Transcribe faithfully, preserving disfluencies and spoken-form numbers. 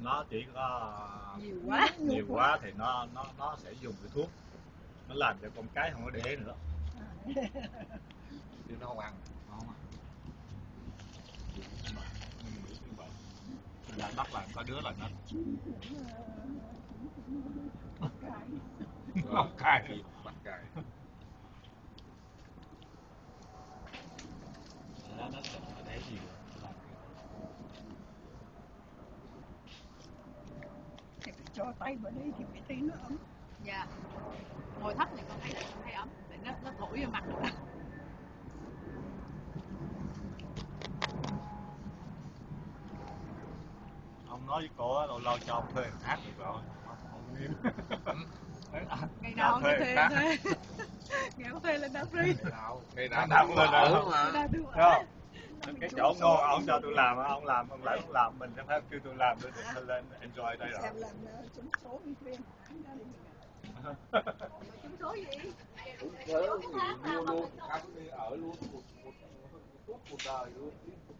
nó chỉ có nhiều quá nhiều quá thì nó nó nó sẽ dùng cái thuốc nó làm cho con cái không có đẻ nữa thì nó không ăn nó không ăn là bắt làm có đứa là nó nó cay bắt cay nó nó sợ để gì thì cho tay vào đây thì cái tay nó ấm. Dạ. Ngồi thấp thì con thấy con thấy ấm, để nó nó thổi vô mặt rồi. ông nói với cô lâu lâu cho ông thuê người khác được rồi không nghiêm ngày nào thuê thuê thuê ngày ông thuê lên đá free ngày nào nào cũng lên đó mà cái chỗ ngon ông cho tôi làm ông làm ông lại không làm mình sẽ phải kêu tôi làm tôi được lên enjoy đây rồi xem làm trúng số đi khuyên trúng số gì trúng số gì mua luôn ăn đi ở luôn một một một cuộc đời luôn.